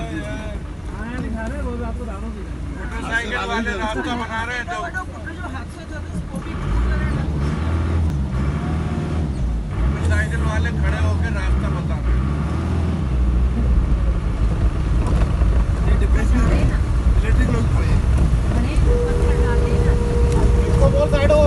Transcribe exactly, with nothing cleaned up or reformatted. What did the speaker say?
Motorcycle वाले रास्ता बना रहे हैं तो मोटरसाइकिल वाले खड़े होकर रास्ता बता रहे हैं। इलेक्ट्रिक लोग बोल साइड